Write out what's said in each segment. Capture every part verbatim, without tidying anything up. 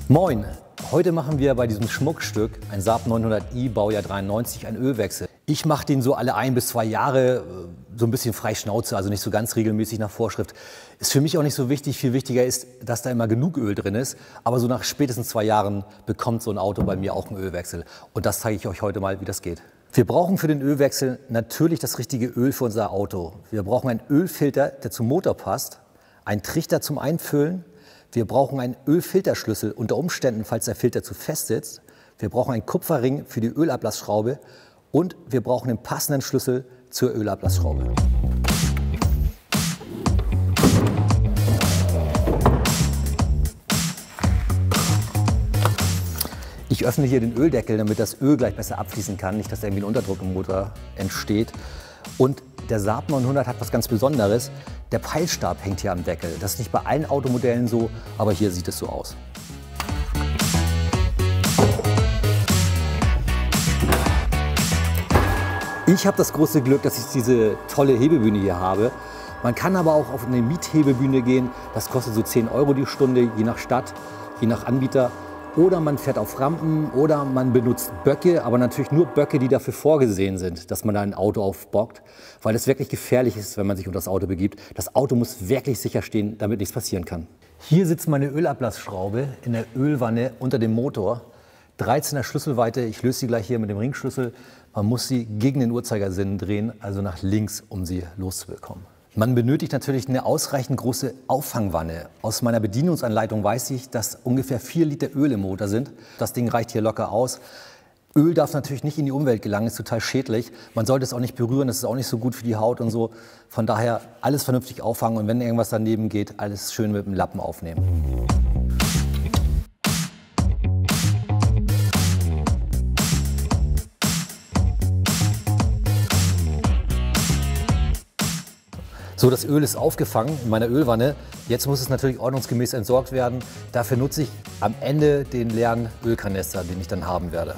Moin! Heute machen wir bei diesem Schmuckstück, ein Saab neunhundert i, Baujahr dreiundneunzig, einen Ölwechsel. Ich mache den so alle ein bis zwei Jahre, so ein bisschen frei Schnauze, also nicht so ganz regelmäßig nach Vorschrift. Ist für mich auch nicht so wichtig. Viel wichtiger ist, dass da immer genug Öl drin ist. Aber so nach spätestens zwei Jahren bekommt so ein Auto bei mir auch einen Ölwechsel. Und das zeige ich euch heute mal, wie das geht. Wir brauchen für den Ölwechsel natürlich das richtige Öl für unser Auto. Wir brauchen einen Ölfilter, der zum Motor passt, einen Trichter zum Einfüllen. Wir brauchen einen Ölfilterschlüssel unter Umständen, falls der Filter zu fest sitzt. Wir brauchen einen Kupferring für die Ölablassschraube und wir brauchen den passenden Schlüssel zur Ölablassschraube. Ich öffne hier den Öldeckel, damit das Öl gleich besser abfließen kann, nicht, dass irgendwie ein Unterdruck im Motor entsteht. Und der Saab neunhundert hat was ganz Besonderes. Der Peilstab hängt hier am Deckel. Das ist nicht bei allen Automodellen so, aber hier sieht es so aus. Ich habe das große Glück, dass ich diese tolle Hebebühne hier habe. Man kann aber auch auf eine Miethebebühne gehen. Das kostet so zehn Euro die Stunde, je nach Stadt, je nach Anbieter. Oder man fährt auf Rampen oder man benutzt Böcke, aber natürlich nur Böcke, die dafür vorgesehen sind, dass man da ein Auto aufbockt, weil es wirklich gefährlich ist, wenn man sich unter das Auto begibt. Das Auto muss wirklich sicher stehen, damit nichts passieren kann. Hier sitzt meine Ölablassschraube in der Ölwanne unter dem Motor. dreizehner Schlüsselweite, ich löse sie gleich hier mit dem Ringschlüssel. Man muss sie gegen den Uhrzeigersinn drehen, also nach links, um sie loszubekommen. Man benötigt natürlich eine ausreichend große Auffangwanne. Aus meiner Bedienungsanleitung weiß ich, dass ungefähr vier Liter Öl im Motor sind. Das Ding reicht hier locker aus. Öl darf natürlich nicht in die Umwelt gelangen, ist total schädlich. Man sollte es auch nicht berühren, das ist auch nicht so gut für die Haut und so. Von daher alles vernünftig auffangen und wenn irgendwas daneben geht, alles schön mit dem Lappen aufnehmen. So, das Öl ist aufgefangen in meiner Ölwanne. Jetzt muss es natürlich ordnungsgemäß entsorgt werden. Dafür nutze ich am Ende den leeren Ölkanister, den ich dann haben werde.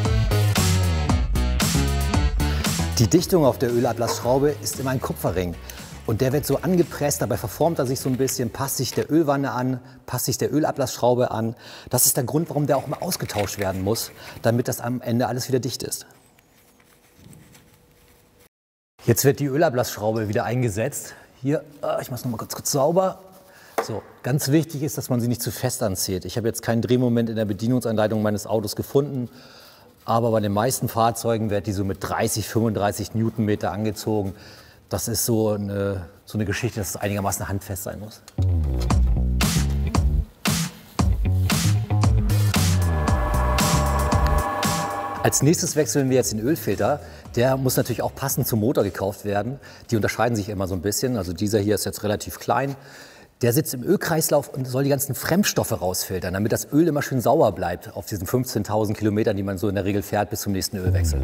Die Dichtung auf der Ölablassschraube ist immer ein Kupferring. Und der wird so angepresst, dabei verformt er sich so ein bisschen, passt sich der Ölwanne an, passt sich der Ölablassschraube an. Das ist der Grund, warum der auch immer ausgetauscht werden muss, damit das am Ende alles wieder dicht ist. Jetzt wird die Ölablassschraube wieder eingesetzt. Hier, ich mache es noch mal kurz, kurz sauber. So, ganz wichtig ist, dass man sie nicht zu fest anzieht. Ich habe jetzt keinen Drehmoment in der Bedienungsanleitung meines Autos gefunden, aber bei den meisten Fahrzeugen wird die so mit dreißig, fünfunddreißig Newtonmeter angezogen. Das ist so eine, so eine Geschichte, dass es einigermaßen handfest sein muss. Als nächstes wechseln wir jetzt den Ölfilter. Der muss natürlich auch passend zum Motor gekauft werden. Die unterscheiden sich immer so ein bisschen. Also dieser hier ist jetzt relativ klein. Der sitzt im Ölkreislauf und soll die ganzen Fremdstoffe rausfiltern, damit das Öl immer schön sauer bleibt auf diesen fünfzehntausend Kilometern, die man so in der Regel fährt bis zum nächsten Ölwechsel.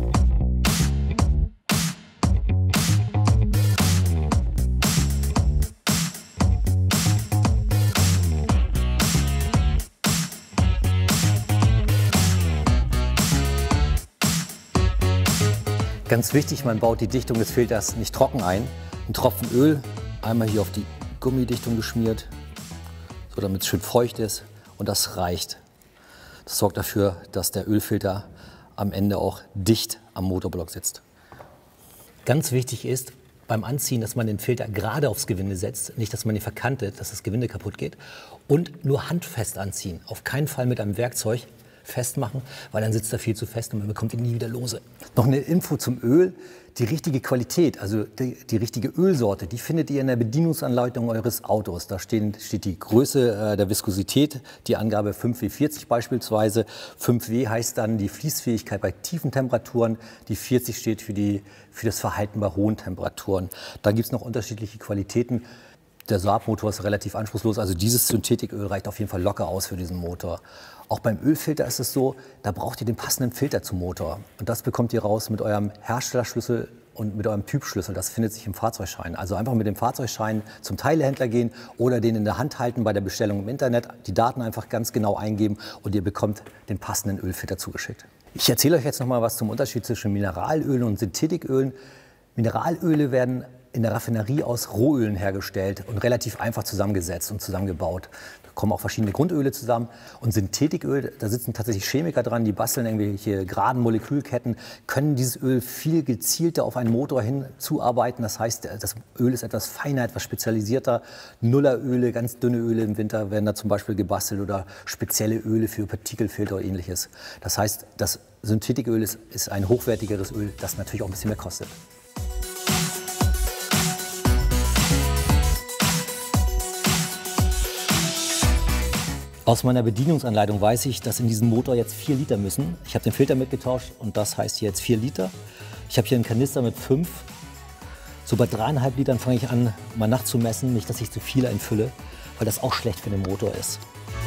Ganz wichtig, man baut die Dichtung des Filters nicht trocken ein. Ein Tropfen Öl, einmal hier auf die Gummidichtung geschmiert, so damit es schön feucht ist und das reicht. Das sorgt dafür, dass der Ölfilter am Ende auch dicht am Motorblock sitzt. Ganz wichtig ist beim Anziehen, dass man den Filter gerade aufs Gewinde setzt, nicht, dass man ihn verkantet, dass das Gewinde kaputt geht. Und nur handfest anziehen, auf keinen Fall mit einem Werkzeug festmachen, weil dann sitzt er viel zu fest und man bekommt ihn nie wieder lose. Noch eine Info zum Öl. Die richtige Qualität, also die, die richtige Ölsorte, die findet ihr in der Bedienungsanleitung eures Autos. Da stehen, steht die Größe äh, der Viskosität, die Angabe fünf W vierzig beispielsweise. fünf W heißt dann die Fließfähigkeit bei tiefen Temperaturen. Die vierzig steht für, die, für das Verhalten bei hohen Temperaturen. Dann gibt es noch unterschiedliche Qualitäten. Der Saab-Motor ist relativ anspruchslos, also dieses Synthetiköl reicht auf jeden Fall locker aus für diesen Motor. Auch beim Ölfilter ist es so, da braucht ihr den passenden Filter zum Motor. Und das bekommt ihr raus mit eurem Herstellerschlüssel und mit eurem Typschlüssel. Das findet sich im Fahrzeugschein. Also einfach mit dem Fahrzeugschein zum Teilehändler gehen oder den in der Hand halten bei der Bestellung im Internet, die Daten einfach ganz genau eingeben und ihr bekommt den passenden Ölfilter zugeschickt. Ich erzähle euch jetzt noch mal was zum Unterschied zwischen Mineralölen und Synthetikölen. Mineralöle werden in der Raffinerie aus Rohölen hergestellt und relativ einfach zusammengesetzt und zusammengebaut. Da kommen auch verschiedene Grundöle zusammen. Und Synthetiköl, da sitzen tatsächlich Chemiker dran, die basteln irgendwelche geraden Molekülketten, können dieses Öl viel gezielter auf einen Motor hin zuarbeiten. Das heißt, das Öl ist etwas feiner, etwas spezialisierter. Nulleröle, ganz dünne Öle im Winter werden da zum Beispiel gebastelt oder spezielle Öle für Partikelfilter oder ähnliches. Das heißt, das Synthetiköl ist, ist ein hochwertigeres Öl, das natürlich auch ein bisschen mehr kostet. Aus meiner Bedienungsanleitung weiß ich, dass in diesem Motor jetzt vier Liter müssen. Ich habe den Filter mitgetauscht und das heißt jetzt vier Liter. Ich habe hier einen Kanister mit fünf. So bei dreieinhalb Litern fange ich an, mal nachzumessen, nicht, dass ich zu viel einfülle, weil das auch schlecht für den Motor ist.